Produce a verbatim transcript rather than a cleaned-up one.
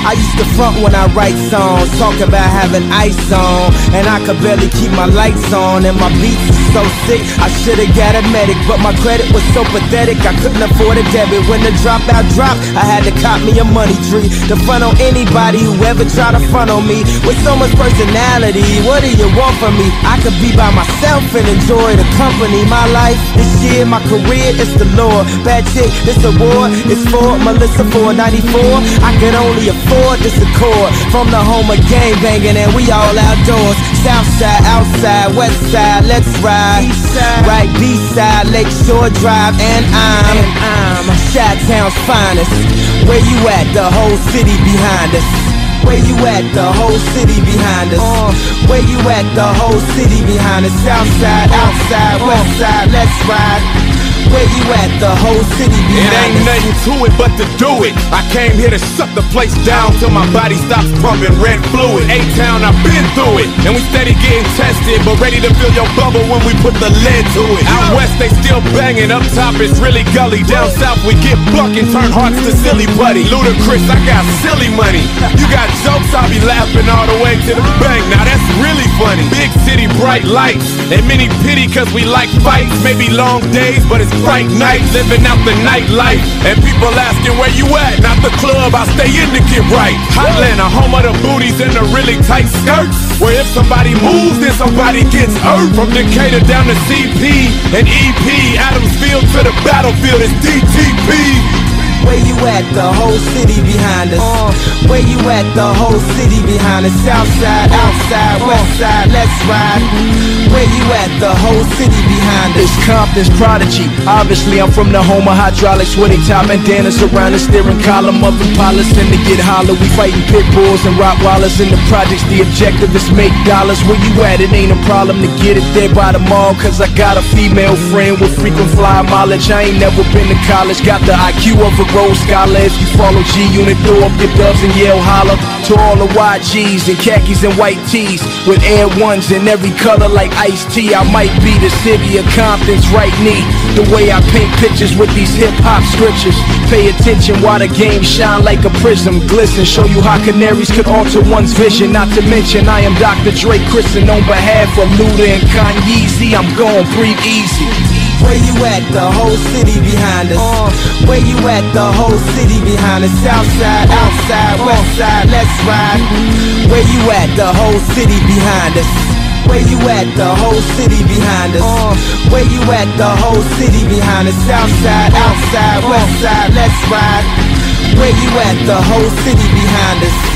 I used to front when I write songs, talk about having ice on, and I could barely keep my lights on, and my beats are so sick, I should've got a medic, but my credit was so pathetic, I couldn't afford a debit. When the dropout dropped, I had to cop me a money tree to front on anybody who ever try to front on me. With so much personality, what do you want from me? I could be by myself and enjoy the company. My life, this year, my career, it's the Lord. Bad chick, this award, it's for Melissa four ninety-four. I could only afford this accord. From the home of gang banging and we all outdoors. South side, outside, west side, let's ride. East side, right, B side, Lakeshore Drive, and I'm, and I'm Chi-Town's finest. Where you at? The whole city behind us. Where you at? The whole city behind us. Uh, where you at? The whole city behind us. South side, outside, uh, west side, let's ride. Where you at? The whole city behind us. It ain't nothing to it but to do it. I came here to shut the place down till my body stops pumping red fluid. A-Town, I've been through it, and we steady getting tested, but ready to fill your bubble when we put the lead to it. Out west they still banging, up top it's really gully. Down south we get buck and turn hearts to silly putty. Ludacris, I got silly money. You got jokes, I'll be laughing all the way to the bank. Now that's really funny. Big city, bright lights, and many pity cause we like fights. Maybe long days, but it's bright nights, living out the nightlife. And people asking where you at, not the club, I stay in to get right. Hotlanta, home of the booties and the really tight skirts, where if somebody moves, then somebody gets hurt. From Decatur down to C P and E P, Adamsville to the battlefield, it's D T P. Where you at? The whole city behind us. Uh, where you at? The whole city behind us. South side, outside, uh, west side, let's ride. Where you at? The whole city behind us. It's Compton's prodigy. Obviously, I'm from the home of hydraulics, where they tie bandanas around the steering column of Impalas and to get hollow. We fighting pit bulls and Rottweilers in the projects. The objective is make dollars. Where you at? It ain't a problem to get it there by the mall, cause I got a female friend with frequent flyer mileage. I ain't never been to college, got the I Q of a Rose Scholar. If you follow G-Unit, throw up your dubs and yell holler. To all the Y Gs and khakis and white tees with Air Ones in every color like iced tea. I might be the city of Compton's right knee. The way I paint pictures with these hip-hop scriptures. Pay attention while the game shine like a prism. Glisten, show you how canaries could alter one's vision. Not to mention I am Doctor Dre Christen on behalf of Luda and Kanye. I'm gon' breathe easy. Where you at? The whole city behind us. Uh, where you at? The whole city behind us. South side, outside, west side, let's ride. Where you at? The whole city behind us. Where you at? The whole city behind us. Uh, where you at? The whole city behind us. South side, outside, west side, let's ride. Where you at? The whole city behind us.